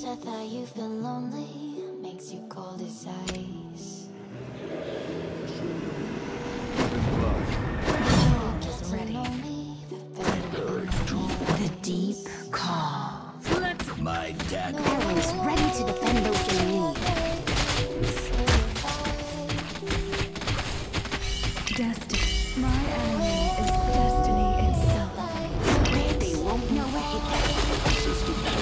I thought you feel lonely, makes you cold as ice. The deep calls. My dagger. Arrows ready to defend those in need. Destiny. My enemy is destiny itself. They won't know what hit them.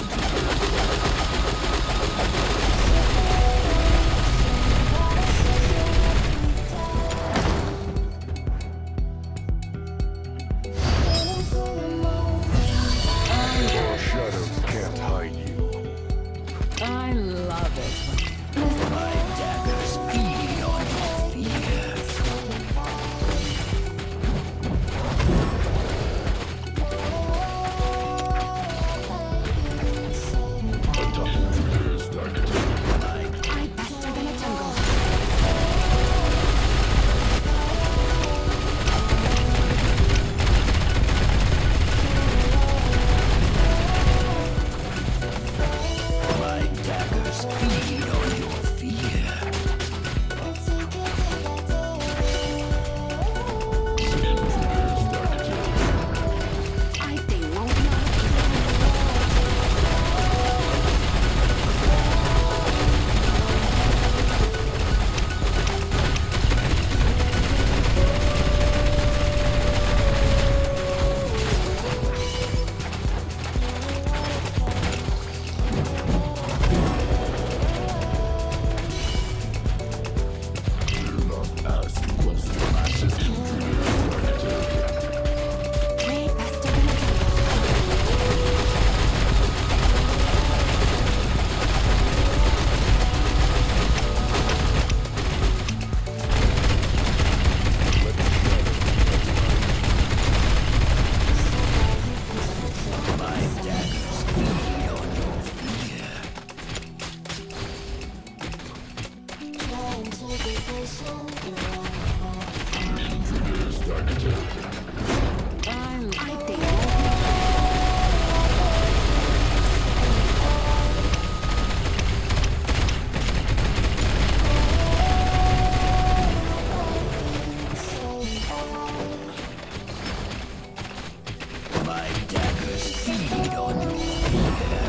Your shadows can't hide you. I love it. My daggers feed on your fear. I faster than a jungle. My daggers feed on your fear. They won't know. Way faster than a jungle. My daggers feed on your fear. They won't My daggers feed on your fear.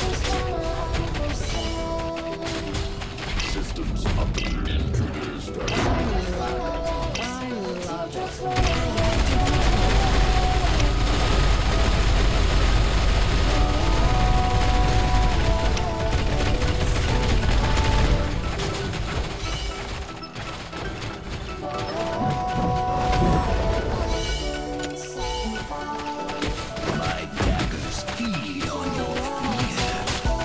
Systems updated. Intruders started. I love it. My daggers feed on your fear.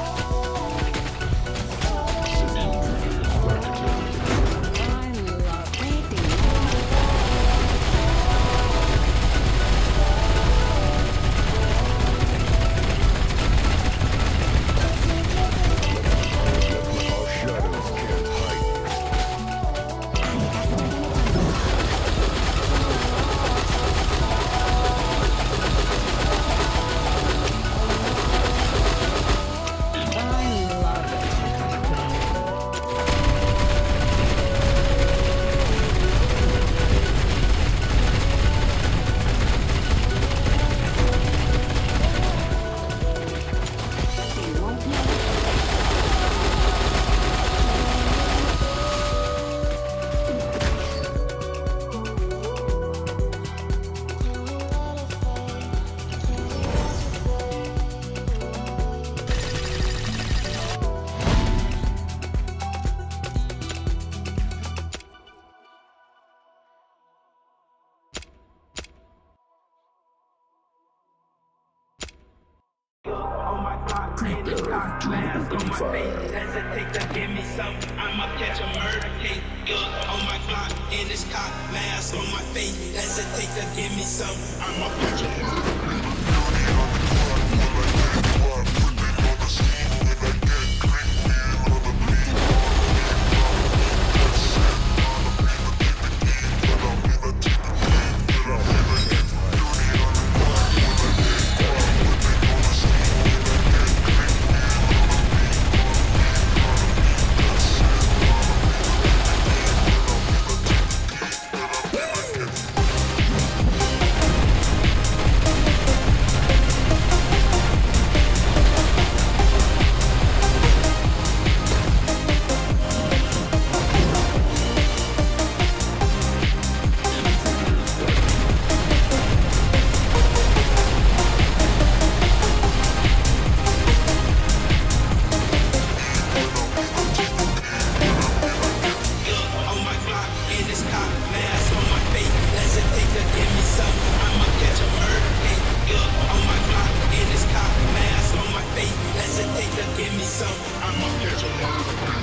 Intruders started. I love it. They won't Our shadows can't hide you. faster than a jungle. I love it. They won't know. On my clock, man, it's cock mask on my face. Hesitate to give me some, I'ma catch a murder case. On my clock, and it's cock mask on my face. Hesitate to give me some, I'ma catch a murder. give me some, I'ma catch a murder.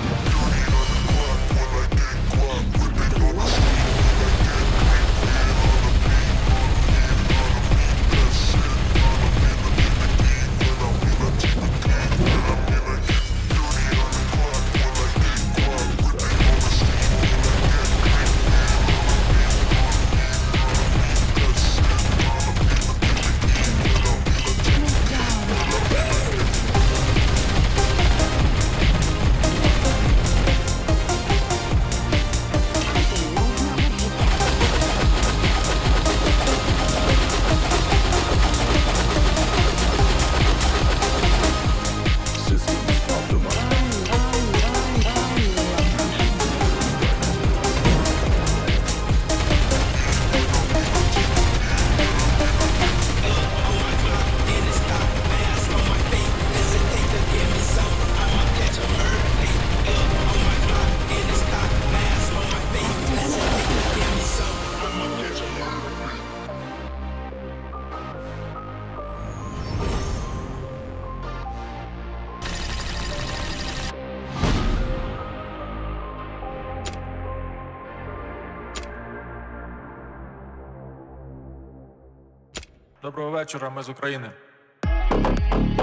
Доброго вечора, ми з України.